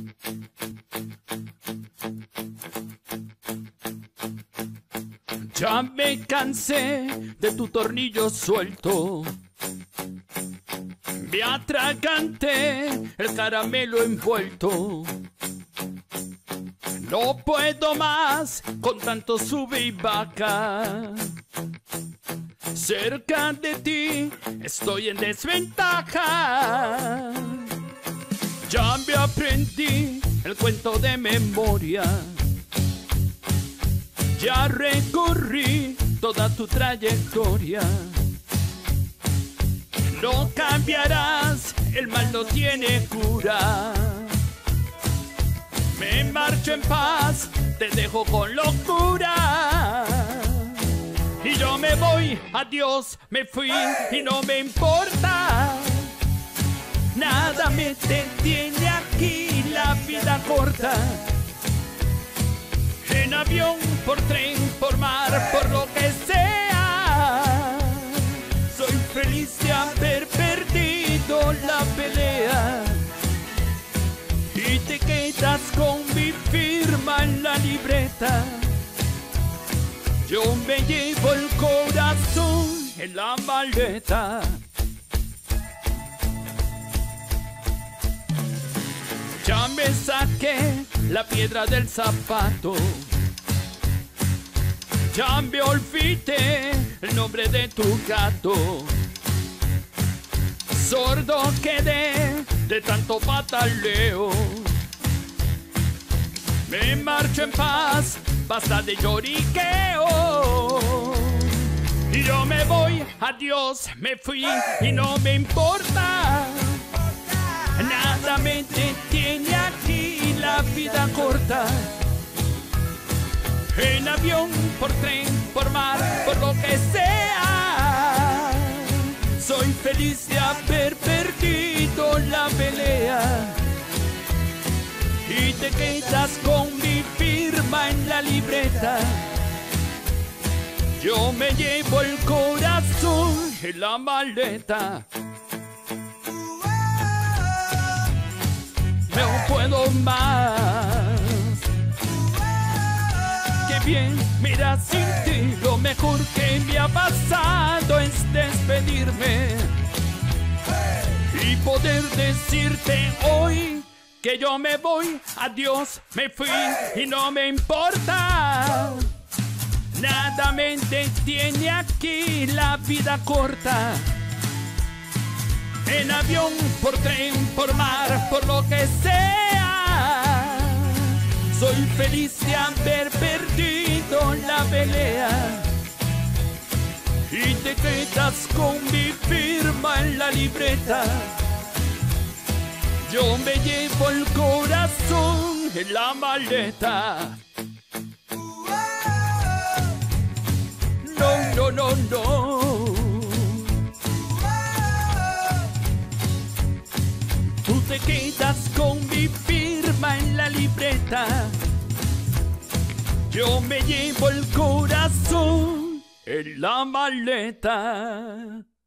Ya me cansé de tu tornillo suelto. Me atraganté el caramelo envuelto. No puedo más con tanto sube y baja. Cerca de ti estoy en desventaja. Ya me aprendí el cuento de memoria. Ya recorrí toda tu trayectoria. No cambiarás, el mal no tiene cura. Me marcho en paz, te dejo con locura. Y yo me voy, adiós, me fui y no me importa. Nada me detiene aquí, la vida corta. En avión, por tren, por mar, por lo que sea. Soy feliz de haber perdido la pelea. Y te quedas con mi firma en la libreta. Yo me llevo el corazón en la maleta. Ya me saqué la piedra del zapato. Ya me olvidé el nombre de tu gato. Sordo quedé de tanto pataleo. Me marcho en paz, basta de lloriqueo. Y yo me voy, adiós, me fui y no me importa. Nada me detiene aquí, la vida corta. En avión, por tren, por mar, por lo que sea. Soy feliz de haber perdido la pelea. Y te quedas con mi firma en la libreta. Yo me llevo el corazón en la maleta. No puedo más. Qué bien, mira, sin ti lo mejor que me ha pasado es despedirme y poder decirte hoy que yo me voy, adiós, me fui y no me importa. Nada me detiene aquí, la vida corta. En avión, por tren, por mar, por lo que sea. Soy feliz de haber perdido la pelea. Y te quedas con mi firma en la libreta. Yo me llevo el corazón en la maleta. No, no, no, no. Tú te quedas con mi firma en la libreta. Yo me llevo el corazón en la maleta.